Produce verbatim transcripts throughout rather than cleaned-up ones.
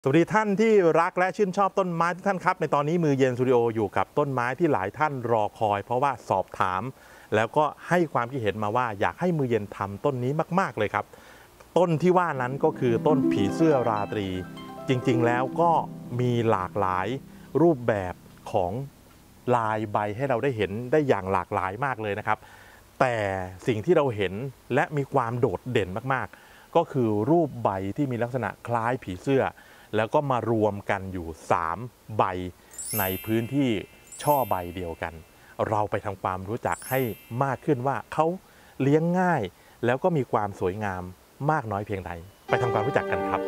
สวัสดีท่านที่รักและชื่นชอบต้นไม้ทุกท่านครับในตอนนี้มือเย็นสตูดิโออยู่กับต้นไม้ที่หลายท่านรอคอยเพราะว่าสอบถามแล้วก็ให้ความคิดเห็นมาว่าอยากให้มือเย็นทำต้นนี้มากๆเลยครับต้นที่ว่านั้นก็คือต้นผีเสื้อราตรีจริงๆแล้วก็มีหลากหลายรูปแบบของลายใบให้เราได้เห็นได้อย่างหลากหลายมากเลยนะครับแต่สิ่งที่เราเห็นและมีความโดดเด่นมากๆก็คือรูปใบที่มีลักษณะคล้ายผีเสื้อแล้วก็มารวมกันอยู่สามใบในพื้นที่ช่อใบเดียวกันเราไปทำความรู้จักให้มากขึ้นว่าเขาเลี้ยงง่ายแล้วก็มีความสวยงามมากน้อยเพียงใดไปทำความรู้จักกันครับ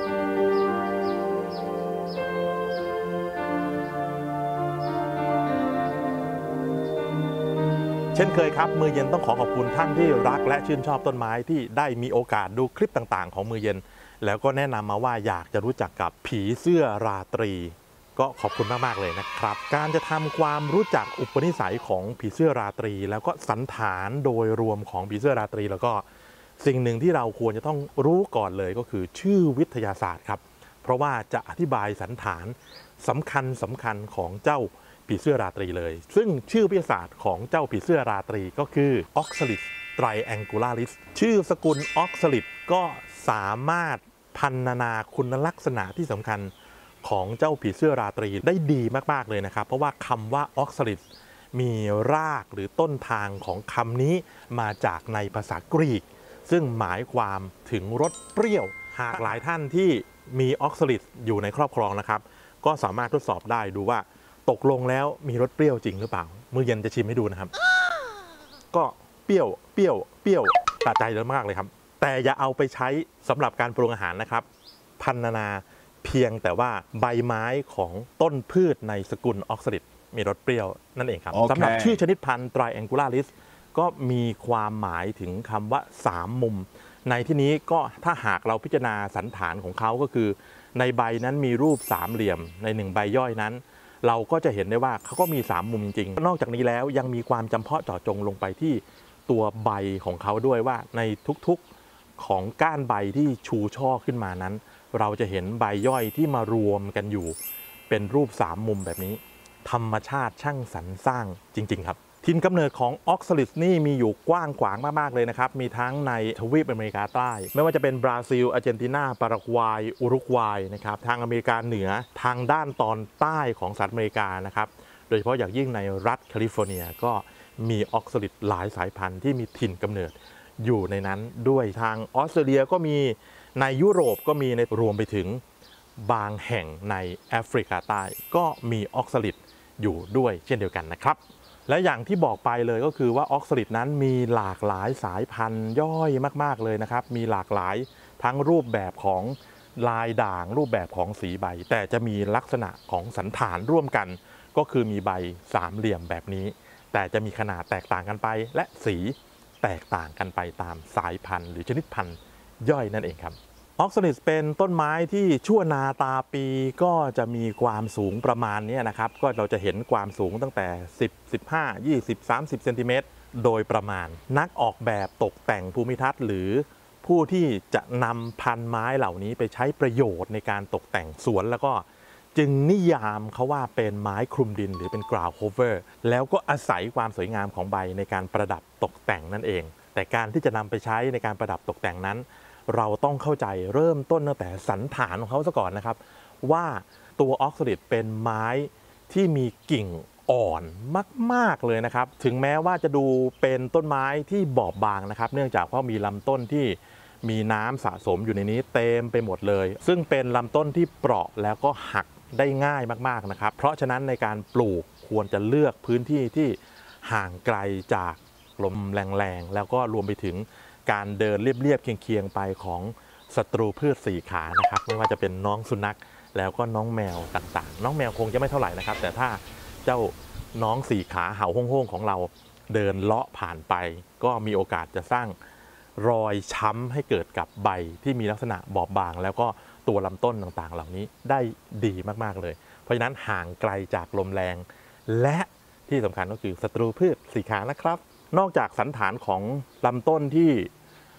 เช่นเคยครับมือเย็นต้องขอขอบคุณท่านที่รักและชื่นชอบต้นไม้ที่ได้มีโอกาสดูคลิปต่างๆของมือเย็นแล้วก็แนะนำมาว่าอยากจะรู้จักกับผีเสื้อราตรีก็ขอบคุณมากๆเลยนะครับการจะทำความรู้จักอุปนิสัยของผีเสื้อราตรีแล้วก็สันฐานโดยรวมของผีเสื้อราตรีแล้วก็สิ่งหนึ่งที่เราควรจะต้องรู้ก่อนเลยก็คือชื่อวิทยาศาสตร์ครับเพราะว่าจะอธิบายสันฐานสำคัญสำคัญของเจ้าผีเสื้อราตรีเลยซึ่งชื่อวิทยาศาสตร์ของเจ้าผีเสื้อราตรีก็คือ Oxalis triangularis ชื่อสกุล Oxalis ก็สามารถพรรณนาคุณลักษณะที่สำคัญของเจ้าผีเสื้อราตรีได้ดีมากๆเลยนะครับเพราะว่าคำว่า Oxalis มีรากหรือต้นทางของคำนี้มาจากในภาษากรีกซึ่งหมายความถึงรสเปรี้ยวหากหลายท่านที่มี Oxalis อยู่ในครอบครองนะครับก็สามารถทดสอบได้ดูว่าตกลงแล้วมีรสเปรี้ยวจริงหรือเปล่ามือเย็นจะชิมให้ดูนะครับก็เปรี้ยวเปรี้ยวเปรี้ยวสะใจเลยมากเลยครับแต่อย่าเอาไปใช้สำหรับการปรุงอาหารนะครับพรรณนาเพียงแต่ว่าใบไม้ของต้นพืชในสกุลออกซาลิดมีรสเปรี้ยวนั่นเองครับ okay. สำหรับชื่อชนิดพันธุ์ Triangularis ก็มีความหมายถึงคำว่าสามมุมในที่นี้ก็ถ้าหากเราพิจารณาสันฐานของเขาก็คือในใบนั้นมีรูปสามเหลี่ยมในหนึ่งใบย่อยนั้นเราก็จะเห็นได้ว่าเขาก็มีสามมุมจริงนอกจากนี้แล้วยังมีความจำเพาะเจาะจงลงไปที่ตัวใบของเขาด้วยว่าในทุกๆของก้านใบที่ชูช่อขึ้นมานั้นเราจะเห็นใบย่อยที่มารวมกันอยู่เป็นรูปสามมุมแบบนี้ธรรมชาติช่างสรรสร้างจริงๆครับถิ่นกำเนิดของออกซาลิสนี่มีอยู่กว้างขวางมากๆเลยนะครับมีทั้งในทวีปอเมริกาใต้ไม่ว่าจะเป็นบราซิลอาร์เจนตินาปารากวัยอุรุกวัยนะครับทางอเมริกาเหนือทางด้านตอนใต้ของสหรัฐอเมริกานะครับโดยเฉพาะอย่างยิ่งในรัฐแคลิฟอร์เนียก็มีออกซาลิสหลายสายพันธุ์ที่มีถิ่นกำเนิดอยู่ในนั้นด้วยทางออสเตรเลียก็มีในยุโรปก็มีในรวมไปถึงบางแห่งในแอฟริกาใต้ก็มีออกซาลิสอยู่ด้วยเช่นเดียวกันนะครับและอย่างที่บอกไปเลยก็คือว่าออกซาลิดนั้นมีหลากหลายสายพันธุ์ย่อยมากๆเลยนะครับมีหลากหลายทั้งรูปแบบของลายด่างรูปแบบของสีใบแต่จะมีลักษณะของสันฐานร่วมกันก็คือมีใบสามเหลี่ยมแบบนี้แต่จะมีขนาดแตกต่างกันไปและสีแตกต่างกันไปตามสายพันธุ์หรือชนิดพันธุ์ย่อยนั่นเองครับออกซาลิดเป็นต้นไม้ที่ชั่วนาตาปีก็จะมีความสูงประมาณนี้นะครับก็เราจะเห็นความสูงตั้งแต่สิบ สิบห้า ยี่สิบ สามสิบเซนติเมตรโดยประมาณนักออกแบบตกแต่งภูมิทัศน์หรือผู้ที่จะนำพันไม้เหล่านี้ไปใช้ประโยชน์ในการตกแต่งสวนแล้วก็จึงนิยามเขาว่าเป็นไม้คลุมดินหรือเป็น ground cover แล้วก็อาศัยความสวยงามของใบในการประดับตกแต่งนั่นเองแต่การที่จะนำไปใช้ในการประดับตกแต่งนั้นเราต้องเข้าใจเริ่มต้นตั้งแต่สันฐานของเขาซะก่อนนะครับว่าตัวออกซาลิดเป็นไม้ที่มีกิ่งอ่อนมากๆเลยนะครับถึงแม้ว่าจะดูเป็นต้นไม้ที่บอบบางนะครับเนื่องจากว่ามีลำต้นที่มีน้ำสะสมอยู่ในนี้เต็มไปหมดเลยซึ่งเป็นลำต้นที่เปราะแล้วก็หักได้ง่ายมากๆนะครับเพราะฉะนั้นในการปลูกควรจะเลือกพื้นที่ที่ห่างไกลจากลมแรงๆแล้วก็รวมไปถึงการเดินเรียบๆเคียงๆไปของศัตรูพืชสี่ขานะครับไม่ว่าจะเป็นน้องสุนัขแล้วก็น้องแมวต่างๆน้องแมวคงจะไม่เท่าไหร่นะครับแต่ถ้าเจ้าน้องสี่ขาเห่าโฮ่งๆของเราเดินเลาะผ่านไปก็มีโอกาสจะสร้างรอยช้ำให้เกิดกับใบที่มีลักษณะบอบบางแล้วก็ตัวลำต้นต่างๆเหล่านี้ได้ดีมากๆเลยเพราะฉะนั้นห่างไกลจากลมแรงและที่สำคัญก็คือศัตรูพืชสี่ขานะครับนอกจากสันฐานของลำต้นที่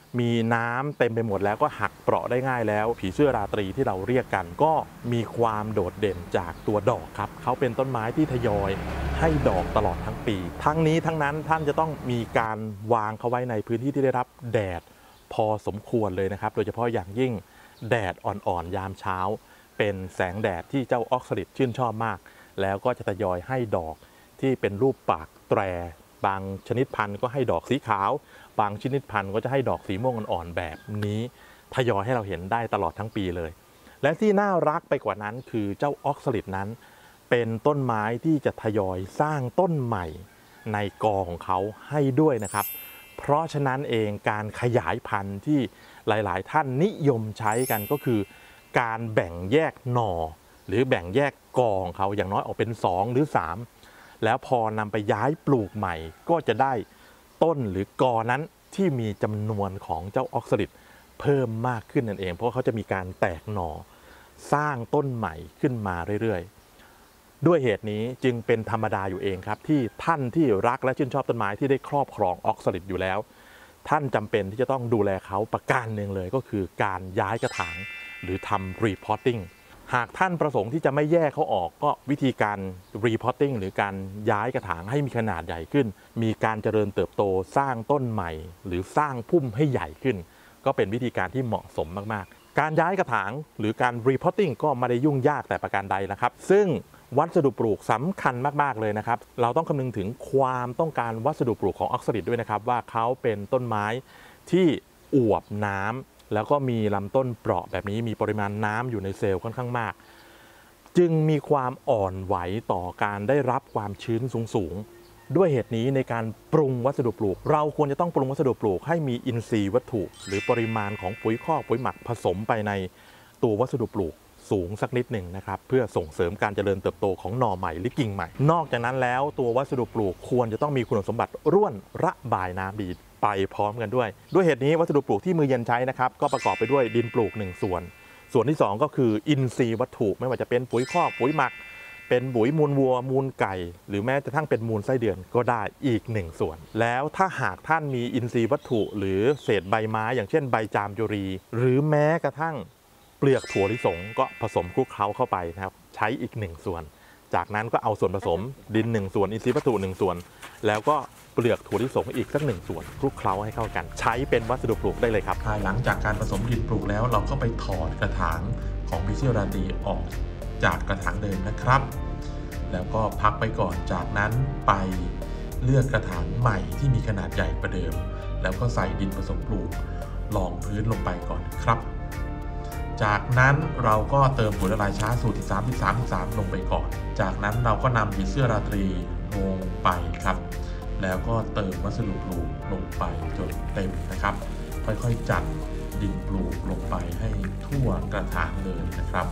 มีน้ำเต็มไปหมดแล้วก็หักเปราะได้ง่ายแล้วผีเสื้อราตรีที่เราเรียกกันก็มีความโดดเด่นจากตัวดอกครับเขาเป็นต้นไม้ที่ทยอยให้ดอกตลอดทั้งปีทั้งนี้ทั้งนั้นท่านจะต้องมีการวางเขาไว้ในพื้นที่ที่ได้รับแดดพอสมควรเลยนะครับโดยเฉพาะอย่างยิ่งแดดอ่อนๆยามเช้าเป็นแสงแดดที่เจ้าออกซาลิดชื่นชอบมากแล้วก็จะทยอยให้ดอกที่เป็นรูปปากแตรบางชนิดพันธุ์ก็ให้ดอกสีขาวบางชนิดพันธุ์ก็จะให้ดอกสีม่วงอ่อนๆแบบนี้ทยอยให้เราเห็นได้ตลอดทั้งปีเลยและที่น่ารักไปกว่านั้นคือเจ้าออกซาลิดนั้นเป็นต้นไม้ที่จะทยอยสร้างต้นใหม่ในกอของเขาให้ด้วยนะครับเพราะฉะนั้นเองการขยายพันธุ์ที่หลายๆท่านนิยมใช้กันก็คือการแบ่งแยกหน่อหรือแบ่งแยกกอของเขาอย่างน้อยออกเป็นสองหรือสามแล้วพอนำไปย้ายปลูกใหม่ก็จะได้ต้นหรือกอนั้นที่มีจำนวนของเจ้าออกซาลิดเพิ่มมากขึ้นนั่นเองเพราะเขาจะมีการแตกหน่อสร้างต้นใหม่ขึ้นมาเรื่อยๆด้วยเหตุนี้จึงเป็นธรรมดาอยู่เองครับที่ท่านที่รักและชื่นชอบต้นไม้ที่ได้ครอบครองออกซาลิดอยู่แล้วท่านจำเป็นที่จะต้องดูแลเขาประการหนึ่งเลยก็คือการย้ายกระถางหรือทำ repotting หากท่านประสงค์ที่จะไม่แยกเขาออกก็วิธีการ repotting หรือการย้ายกระถางให้มีขนาดใหญ่ขึ้นมีการเจริญเติบโตสร้างต้นใหม่หรือสร้างพุ่มให้ใหญ่ขึ้นก็เป็นวิธีการที่เหมาะสมมากๆการย้ายกระถางหรือการ repotting ก็ไม่ได้ยุ่งยากแต่ประการใดนะครับซึ่งวัสดุปลูกสำคัญมากๆเลยนะครับเราต้องคำนึงถึงความต้องการวัสดุปลูกของออกซาลิดด้วยนะครับว่าเขาเป็นต้นไม้ที่อวบน้ำแล้วก็มีลำต้นเปราะแบบนี้มีปริมาณน้ำอยู่ในเซลล์ค่อนข้างมากจึงมีความอ่อนไหวต่อการได้รับความชื้นสูงๆด้วยเหตุนี้ในการปรุงวัสดุปลูกเราควรจะต้องปรุงวัสดุปลูกให้มีอินทรีย์วัตถุหรือปริมาณของปุ๋ยคอกปุ๋ยหมักผสมไปในตัววัสดุปลูกสูงสักนิดหนึ่งนะครับเพื่อส่งเสริมการเจริญเติบโตของหน่อใหม่หรือกิ่งใหม่นอกจากนั้นแล้วตัววัสดุปลูกควรจะต้องมีคุณสมบัติร่วนระบายน้ำดีไปพร้อมกันด้วยด้วยเหตุนี้วัสดุปลูกที่มือเย็นใช้นะครับก็ประกอบไปด้วยดินปลูกหนึ่งส่วนส่วนที่สองก็คืออินทรีย์วัตถุไม่ว่าจะเป็นปุ๋ยคอกปุ๋ยหมักเป็นปุ๋ยมูลวัวมูลไก่หรือแม้กระทั่งเป็นมูลไส้เดือนก็ได้อีกหนึ่งส่วนแล้วถ้าหากท่านมีอินทรีย์วัตถุหรือเศษใบไม้อย่างเช่นใบจามจุรีหรือแม้กระทั่งเปลือกถั่วลิสงก็ผสมคลุกเคล้าเข้าไปนะครับใช้อีกหนึ่งส่วนจากนั้นก็เอาส่วนผสมดินหนึ่งส่วนอินทรีย์วัตถุหนึ่งส่วนแล้วก็เปลือกถั่วลิสงอีกสักหนึ่งส่วนคลุกเคล้าให้เข้ากันใช้เป็นวัสดุปลูกได้เลยครับภายหลังจากการผสมดินปลูกแล้วเราก็ไปถอดกระถางของผีเสื้อราตรีออกจากกระถางเดิมนะครับแล้วก็พักไปก่อนจากนั้นไปเลือกกระถางใหม่ที่มีขนาดใหญ่ประเดิมแล้วก็ใส่ดินผสมปลูกรองพื้นลงไปก่อนครับจากนั้นเราก็เติมปุ๋ยละลายช้าสูตรที่สามที่สามที่สามลงไปก่อนจากนั้นเราก็นำผีเสื้อราตรีลงไปครับแล้วก็เติมวัสดุปลูกลงไปจนเต็มนะครับค่อยๆจัดดินปลูกลงไปให้ทั่วกระถางเลยนะครับ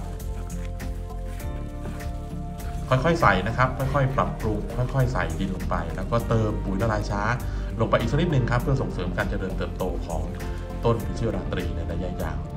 ค่อยๆใส่นะครับค่อยๆปรับปรุงค่อยๆใส่ดินลงไปแล้วก็เติมปุ๋ยละลายช้าลงไปอีกสักนิดนึงครับเพื่อส่งเสริมการเจริญเติบโตของต้นผีเสื้อราตรีในระยะยาว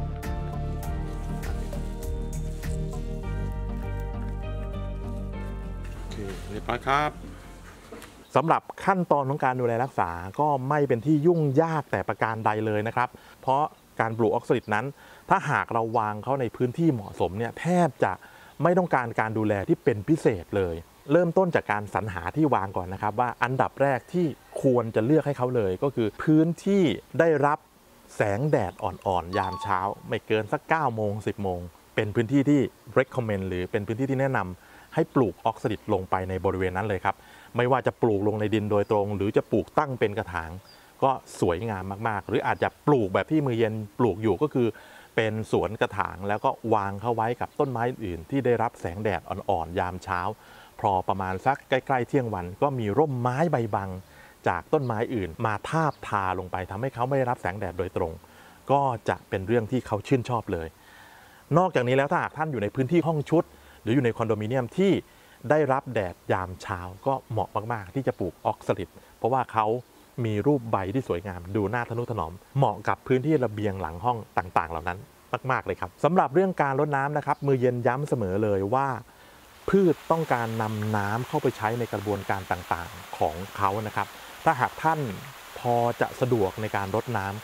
โอเคเรียบร้อยครับสำหรับขั้นตอนของการดูแลรักษาก็ไม่เป็นที่ยุ่งยากแต่ประการใดเลยนะครับเพราะการปลูกออกซาลิดนั้นถ้าหากเราวางเขาในพื้นที่เหมาะสมเนี่ยแทบจะไม่ต้องการการดูแลที่เป็นพิเศษเลยเริ่มต้นจากการสรรหาที่วางก่อนนะครับว่าอันดับแรกที่ควรจะเลือกให้เขาเลยก็คือพื้นที่ได้รับแสงแดดอ่อนๆยามเช้าไม่เกินสักเก้าโมงสิบโมงเป็นพื้นที่ที่ recommend หรือเป็นพื้นที่ที่แนะนำให้ปลูกออกซาลิดลงไปในบริเวณนั้นเลยครับไม่ว่าจะปลูกลงในดินโดยตรงหรือจะปลูกตั้งเป็นกระถางก็สวยงามมากๆหรืออาจจะปลูกแบบที่มือเย็นปลูกอยู่ก็คือเป็นสวนกระถางแล้วก็วางเข้าไว้กับต้นไม้อื่นที่ได้รับแสงแดดอ่อนๆยามเช้าพอประมาณสักใกล้ๆเที่ยงวันก็มีร่มไม้ใบบังจากต้นไม้อื่นมาทาบทาลงไปทำให้เขาไม่ได้รับแสงแดดโดยตรงก็จะเป็นเรื่องที่เขาชื่นชอบเลยนอกจากนี้แล้วถ้าหากท่านอยู่ในพื้นที่ห้องชุดหรืออยู่ในคอนโดมิเนียมที่ได้รับแดดยามเช้าก็เหมาะมากๆที่จะปลูกออกซาลิดเพราะว่าเขามีรูปใบที่สวยงามดูน่าทนุถนอมเหมาะกับพื้นที่ระเบียงหลังห้องต่างๆเหล่านั้นมากๆเลยครับสำหรับเรื่องการรดน้ำนะครับมือเย็นย้ำเสมอเลยว่าพืชต้องการนำน้ำเข้าไปใช้ในกระบวนการต่างๆของเขานะครับถ้าหากท่านพอจะสะดวกในการรดน้ำ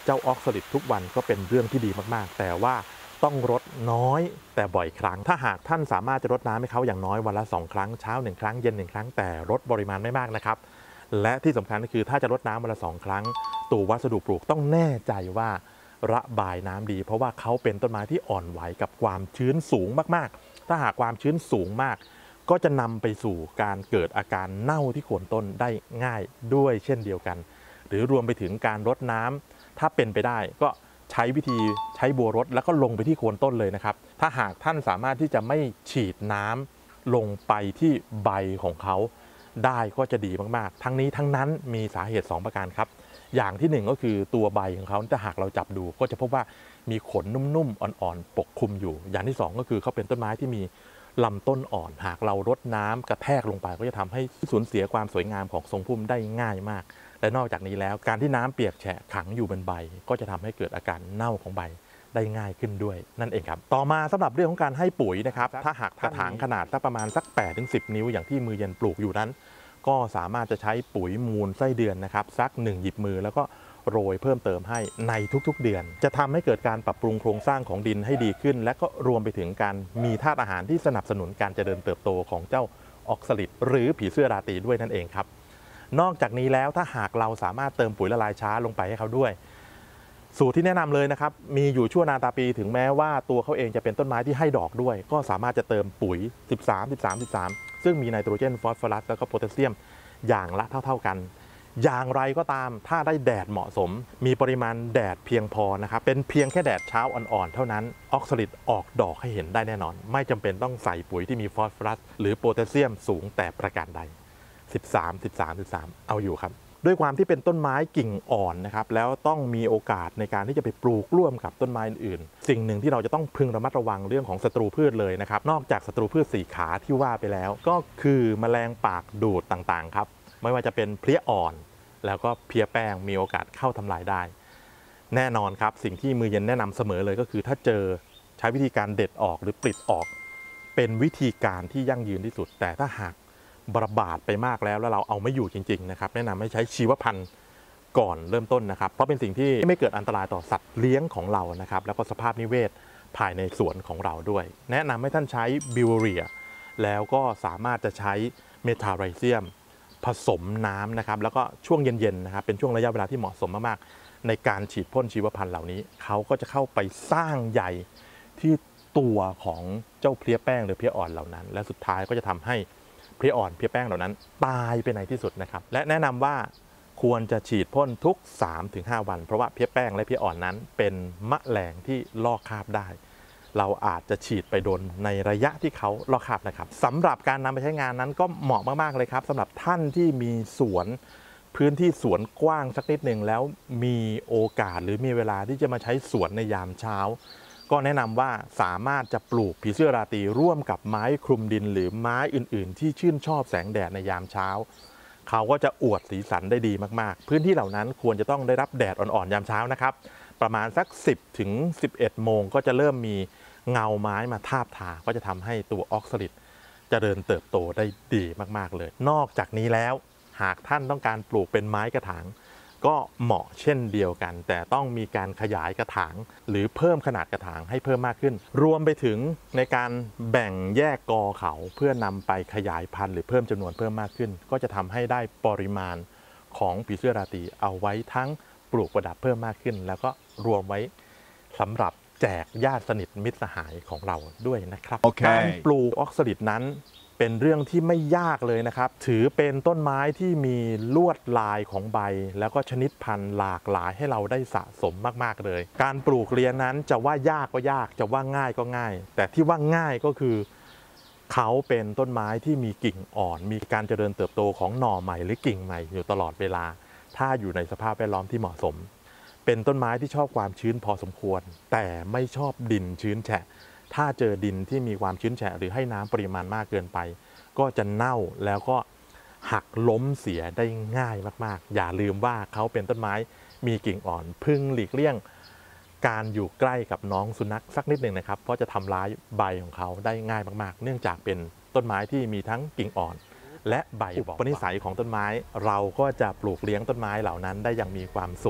เจ้าออกซาลิดทุกวันก็เป็นเรื่องที่ดีมากๆแต่ว่าต้องรดน้อยแต่บ่อยครั้งถ้าหากท่านสามารถจะรดน้ำให้เขาอย่างน้อยวันละสองครั้งเช้าหนึ่งครั้งเย็นหนึ่งครั้งแต่รดปริมาณไม่มากนะครับและที่สำคัญก็คือถ้าจะรดน้ำวันละสองครั้งตัววัสดุปลูกต้องแน่ใจว่าระบายน้ำดีเพราะว่าเขาเป็นต้นไม้ที่อ่อนไหวกับความชื้นสูงมากๆถ้าหากความชื้นสูงมากก็จะนำไปสู่การเกิดอาการเน่าที่โคนต้นได้ง่ายด้วยเช่นเดียวกันหรือรวมไปถึงการรดน้ำถ้าเป็นไปได้ก็ใช้วิธีใช้บัวรดแล้วก็ลงไปที่โคนต้นเลยนะครับถ้าหากท่านสามารถที่จะไม่ฉีดน้ำลงไปที่ใบของเขาได้ก็จะดีมากๆทั้งนี้ทั้งนั้นมีสาเหตุสองประการครับอย่างที่หนึ่งก็คือตัวใบของเขาถ้าหากเราจับดูก็จะพบว่ามีขนนุ่มๆอ่อนๆปกคลุมอยู่อย่างที่สองก็คือเขาเป็นต้นไม้ที่มีลำต้นอ่อนหากเรารดน้ำกระแทกลงไปก็จะทำให้สูญเสียความสวยงามของทรงพุ่มได้ง่ายมากและนอกจากนี้แล้วการที่น้ำเปียกแฉะขังอยู่บนใบก็จะทำให้เกิดอาการเน่าของใบได้ง่ายขึ้นด้วยนั่นเองครับต่อมาสำหรับเรื่องของการให้ปุ๋ยนะครับถ้าหากกระถางขนาดสักประมาณสัก แปดถึงสิบ นิ้วอย่างที่มือเย็นปลูกอยู่นั้นก็สามารถจะใช้ปุ๋ยมูลไส้เดือนนะครับสักหนึ่งหยิบมือแล้วก็โรยเพิ่มเติมให้ในทุกๆเดือนจะทำให้เกิดการปรับปรุงโครงสร้างของดินให้ดีขึ้นและก็รวมไปถึงการมีธาตุอาหารที่สนับสนุนการเจริญเติบโตของเจ้าออกซาลิดหรือผีเสื้อราตรีด้วยนั่นเองครับนอกจากนี้แล้วถ้าหากเราสามารถเติมปุ๋ยละลายช้าลงไปให้เขาด้วยสูตรที่แนะนำเลยนะครับมีอยู่ชั่วนาตาปีถึงแม้ว่าตัวเขาเองจะเป็นต้นไม้ที่ให้ดอกด้วยก็สามารถจะเติมปุ๋ยสิบสาม สิบสาม สิบสามซึ่งมีไนโตรเจนฟอสฟอรัสแล้วก็โพแทสเซียมอย่างละเท่าๆกันอย่างไรก็ตามถ้าได้แดดเหมาะสมมีปริมาณแดดเพียงพอนะครับเป็นเพียงแค่แดดเช้าอ่อนๆเท่านั้นออกซาลิดออกดอกให้เห็นได้แน่นอนไม่จำเป็นต้องใส่ปุ๋ยที่มีฟอสฟอรัสหรือโพแทสเซียมสูงแต่ประการใดสิบสาม สิบสาม สิบสามเอาอยู่ครับด้วยความที่เป็นต้นไม้กิ่งอ่อนนะครับแล้วต้องมีโอกาสในการที่จะไปปลูกร่วมกับต้นไม้อื่นสิ่งหนึ่งที่เราจะต้องพึงระมัดระวังเรื่องของศัตรูพืชเลยนะครับนอกจากศัตรูพืชสี่ขาที่ว่าไปแล้วก็คือแมลงปากดูดต่างๆครับไม่ว่าจะเป็นเพลี้ยอ่อนแล้วก็เพลี้ยแป้งมีโอกาสเข้าทำลายได้แน่นอนครับสิ่งที่มือเย็นแนะนำเสมอเลยก็คือถ้าเจอใช้วิธีการเด็ดออกหรือปลิดออกเป็นวิธีการที่ยั่งยืนที่สุดแต่ถ้าหากระบาดไปมากแล้วแล้วเราเอาไม่อยู่จริงๆนะครับแนะนำให้ใช้ชีวพันธุ์ก่อนเริ่มต้นนะครับเพราะเป็นสิ่งที่ไม่เกิดอันตรายต่อสัตว์เลี้ยงของเรานะครับแล้วก็สภาพนิเวศภายในสวนของเราด้วยแนะนำให้ท่านใช้บิวเรียแล้วก็สามารถจะใช้เมทาไรเซียมผสมน้ำนะครับแล้วก็ช่วงเย็นๆนะครับเป็นช่วงระยะเวลาที่เหมาะสมมากๆในการฉีดพ่นชีวพันธุ์เหล่านี้เขาก็จะเข้าไปสร้างใยที่ตัวของเจ้าเพลี้ยแป้งหรือเพลี้ยอ่อนเหล่านั้นและสุดท้ายก็จะทำให้เพลี้ยอ่อนเพลี้ยแป้งเหล่านั้นตายไปในที่สุดนะครับและแนะนำว่าควรจะฉีดพ่นทุก สามถึงห้า วันเพราะว่าเพลี้ยแป้งและเพลี้ยอ่อนนั้นเป็นแมลงที่ลอกคราบได้เราอาจจะฉีดไปโดนในระยะที่เขาลอกคราบนะครับสำหรับการนำไปใช้งานนั้นก็เหมาะมากๆเลยครับสำหรับท่านที่มีสวนพื้นที่สวนกว้างสักนิดหนึ่งแล้วมีโอกาสหรือมีเวลาที่จะมาใช้สวนในยามเช้าก็แนะนำว่าสามารถจะปลูกผีเสื้อราตรีร่วมกับไม้คลุมดินหรือไม้อื่นๆที่ชื่นชอบแสงแดดในยามเช้าเขาก็จะอวดสีสันได้ดีมากๆพื้นที่เหล่านั้นควรจะต้องได้รับแดดอ่อนๆยามเช้านะครับประมาณสัก สิบถึงสิบเอ็ด โมงก็จะเริ่มมีเงาไม้มาทาบทาก็จะทำให้ตัวออกซาลิดเจริญเติบโตได้ดีมากๆเลยนอกจากนี้แล้วหากท่านต้องการปลูกเป็นไม้กระถางก็เหมาะเช่นเดียวกันแต่ต้องมีการขยายกระถางหรือเพิ่มขนาดกระถางให้เพิ่มมากขึ้นรวมไปถึงในการแบ่งแยกกอเขาเพื่อนำไปขยายพันธุ์หรือเพิ่มจำนวนเพิ่มมากขึ้นก็จะทำให้ได้ปริมาณของผีเสื้อราตรีเอาไว้ทั้งปลูกประดับเพิ่มมากขึ้นแล้วก็รวมไว้สำหรับแจกญาติสนิทมิตรสหายของเราด้วยนะครับ okay. การปลูกออกซาลิดนั้นเป็นเรื่องที่ไม่ยากเลยนะครับถือเป็นต้นไม้ที่มีลวดลายของใบแล้วก็ชนิดพันธุ์หลากหลายให้เราได้สะสมมากๆเลยการปลูกเรียนนั้นจะว่ายากก็ยากจะว่าง่ายก็ง่ายแต่ที่ว่าง่ายก็คือเขาเป็นต้นไม้ที่มีกิ่งอ่อนมีการเจริญเติบโตของหน่อใหม่หรือกิ่งใหม่อยู่ตลอดเวลาถ้าอยู่ในสภาพแวดล้อมที่เหมาะสมเป็นต้นไม้ที่ชอบความชื้นพอสมควรแต่ไม่ชอบดินชื้นแฉะถ้าเจอดินที่มีความชื้นแฉะหรือให้น้ำปริมาณมากเกินไปก็จะเน่าแล้วก็หักล้มเสียได้ง่ายมากๆอย่าลืมว่าเขาเป็นต้นไม้มีกิ่งอ่อนพึงหลีกเลี่ยงการอยู่ใกล้กับน้องสุนัขสักนิดหนึ่งนะครับเพราะจะทำร้ายใบของเขาได้ง่ายมากๆเนื่องจากเป็นต้นไม้ที่มีทั้งกิ่งอ่อนและใบอุปนิสัยของต้นไม้เราก็จะปลูกเลี้ยงต้นไม้เหล่านั้นได้อย่างมีความสุข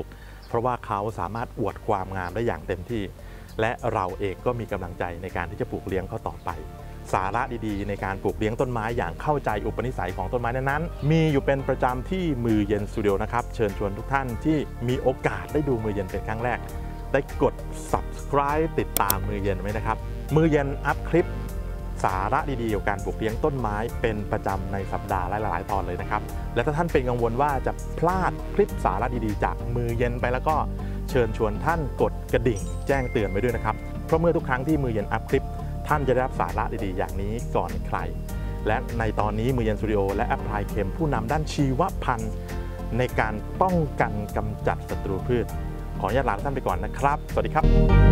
เพราะว่าเขาสามารถอวดความงามได้อย่างเต็มที่และเราเองก็มีกำลังใจในการที่จะปลูกเลี้ยงเขาต่อไปสาระดีๆในการปลูกเลี้ยงต้นไม้อย่างเข้าใจอุปนิสัยของต้นไม้นั้นๆมีอยู่เป็นประจำที่มือเย็นสตูดิโอนะครับเชิญชวนทุกท่านที่มีโอกาสได้ดูมือเย็นเป็นครั้งแรกได้กด ซับสไครบ์ ติดตามมือเย็นไว้นะครับมือเย็นอัพคลิปสาระดีๆเกี่ยวกับการปลูกเลี้ยงต้นไม้เป็นประจำในสัปดาห์หลายๆตอนเลยนะครับและถ้าท่านเป็นกังวลว่าจะพลาดคลิปสาระดีๆจากมือเย็นไปแล้วก็เชิญชวนท่านกดกระดิ่งแจ้งเตือนไว้ด้วยนะครับเพราะเมื่อทุกครั้งที่มือเย็นอัพคลิปท่านจะได้รับสาระดีๆอย่างนี้ก่อนใครและในตอนนี้มือเย็นสตูดิโอและแอปพลายเคมผู้นำด้านชีวพันธุ์ในการป้องกันกำจัดศัตรูพืชขออนุญาตลาท่านไปก่อนนะครับสวัสดีครับ